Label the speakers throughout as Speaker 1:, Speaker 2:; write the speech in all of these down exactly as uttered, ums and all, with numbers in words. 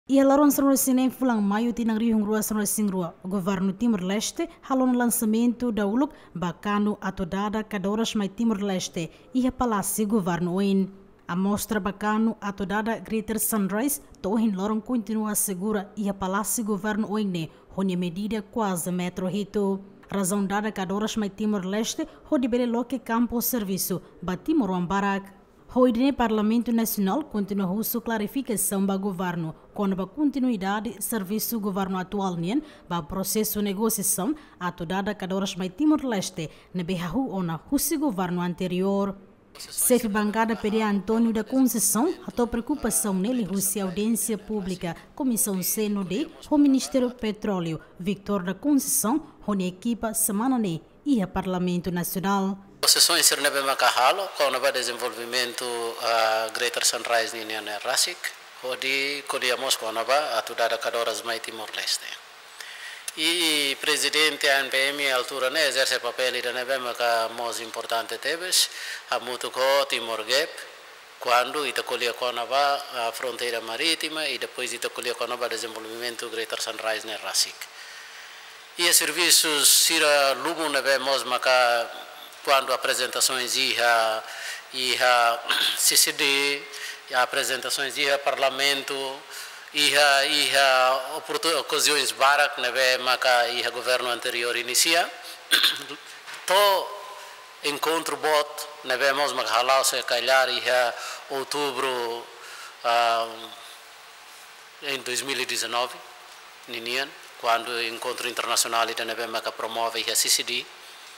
Speaker 1: Ia laron São Sinem fulang maio tinang rihung rua São Rua, o governo Timor-Leste halon lançamento da uluk bacano atodada cadoras mai Timor-Leste ia palácio governo oin. A mostra bacano atodada Greater Sunrise tohin loron continua segura ia palácio governo oin honia medida quase metro hito. Razão dada cadoras mai Timor-Leste hodi bele loke campo serviço batimor barak. Hoje, o Parlamento Nacional continua a sua clarificação do governo, com a continuidade do serviço do governo atual, para o processo de negociação atodada cada hora mais Timor-Leste, na berrahu ou na o governo anterior. Chefe bancada pede a Antônio da Conceição a tua preocupação nele Rússia audiência pública, Comissão C N D, o Ministério do Petróleo, Victor da Conceição, a equipa semana ne e o Parlamento Nacional.
Speaker 2: A sessão em Sernebe Macahalo, com o desenvolvimento uh, Greater Sunrise Union Rasik, onde colhemos com a atudada cadoras mais Timor-Leste. E o presidente da A N P M, à altura, né, exerce o papel de nebe maca mais importante teves, a muito com Timor-Gap, quando ita colhia com a fronteira marítima e depois ita colhia com o desenvolvimento Greater Sunrise Union Rasik. E os serviços sira lumo nebe mais maca quando apresentações ia ia C C D, apresentações ia Parlamento, ia ia ocasiões barak nebe maka ia governo anterior inicia, to encontro bot nebe mos maka halau se calhar ia outubro uh, em dois mil e dezenove ninian quando encontro internacional ida nebe maka promove ia C C D.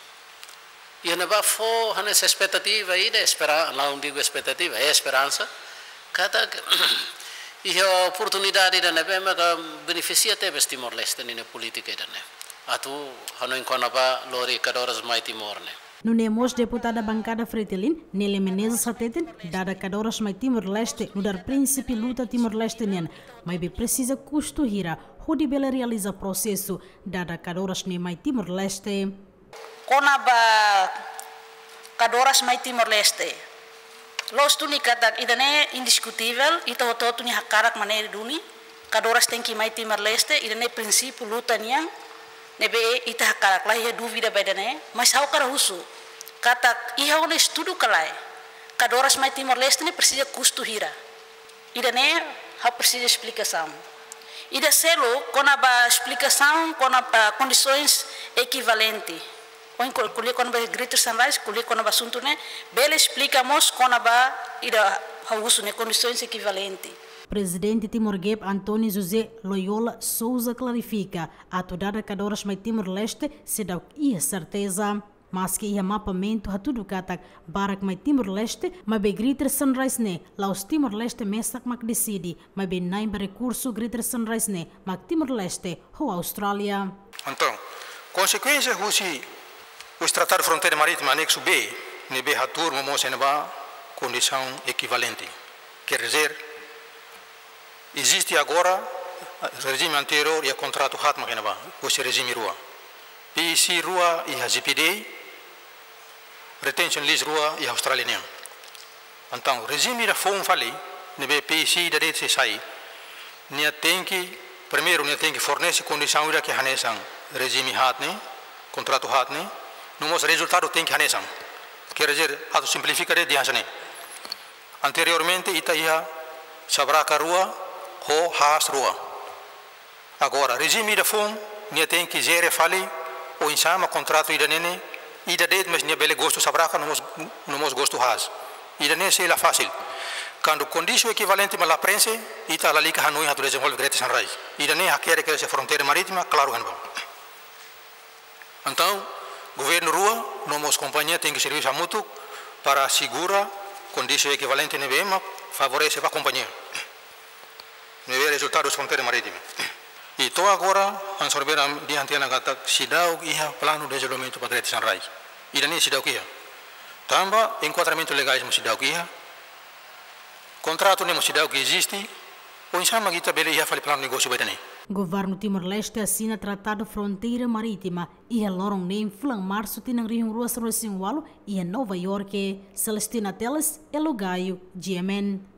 Speaker 2: E não vai for nessa expectativa aí, esperança, não digo expectativa, é esperança. Cada e a oportunidade da neve beneficia até o Timor-Leste na política da neve. A tu não encontra lori cadoras mais Timor né.
Speaker 1: No nemos deputada bancada Fretilin, Nele Menezes Sateten, dada cadoras mais Timor-Leste, no dar príncipe luta Timor-Leste nen, mas be precisa custo hira, onde bela realiza processo, dada cadoras nem mais Timor-Leste.
Speaker 3: Kona ba kadoras mai Timor-Leste. Los tu ni kata idane indiscutível, ita hoto tu ni hakarak maneira duni, kadoras tem que mai Timor-Leste, idane princípio luta niang, nebe ita hakarak lah ia dúvida bedane, mas hau cara husu. Kata iha one estudo kalai. Kadoras mai Timor-Leste ne precisa custo hira. Idane hau precisa explicação. Ida selo kona ba explicação, kona ba condições equivalentes. Quando colhe quando vai Greater Sunrise, colhe quando vai assunto né, bela explicamos quando vai ir a uso né condições equivalentes.
Speaker 1: Presidente Timor-Gap Antônio José Loyola Souza clarifica a toda cadoras mais Timor-Leste se dá ia certeza, mas que ia mapeamento a tudo catak barak mais Timor-Leste, mas be Greater Sunrise né, lá os Timor-Leste mesak mak decide, mas be naim recurso Greater Sunrise né, mak Timor-Leste ou Austrália.
Speaker 4: Então, consequência Rússia o Tratado de Fronteira Marítima anexo B, nebe hatur momos eneba condição equivalente. Quer dizer, existe agora regime anterior e a contrato hatma eneba, esse regime rua. P C rua e a G P D, retention list rua e a australiana. Então, regime da fome fali, nebe P C da rede se sai, nia tem que primeiro nia tem que fornecer condição ira que hanesan regime hatne, contrato hatne. Nomos resultado tem que hanesan. Quer dizer, a simplificar de hasane. Anteriormente ita ia sabraka rua ho has rua. Agora regime da fom nia tem que gere fali o insama contrato ida nene ida det mas nia bele gosto sabraka nomos nomos gosto has. Ida nene sei la fácil. Quando condição equivalente ma la prensa ita la lika hanoi hatu desenvolve Greater Sunrise. Ida nene hakere que essa fronteira marítima claro kan bom. Então governo rua, nomos companhia tem que serviço mútuo para segurar condição equivalente nebe ema favorece para a companhia. Nebe resultados fronteira marítima. E to agora absorver diante na gata sidau iha plano de desenvolvimento para Greater Sunrise. Ida ni sidau kia. Tamba enquadramento legais mo sidau kia. Contrato nemo sidau que existe. O insama kita bele iha fali plano negócio bedani.
Speaker 1: Governo Timor-Leste assina Tratado Fronteira Marítima e a lorong nem flan março tinang rihung rua São Walo e a Nova York. Celestina Teles, Elogaio, G M N.